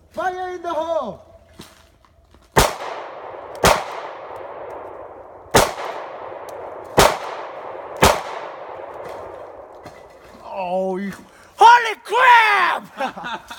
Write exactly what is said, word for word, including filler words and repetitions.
Fire in the hole! Oh, you- holy crap!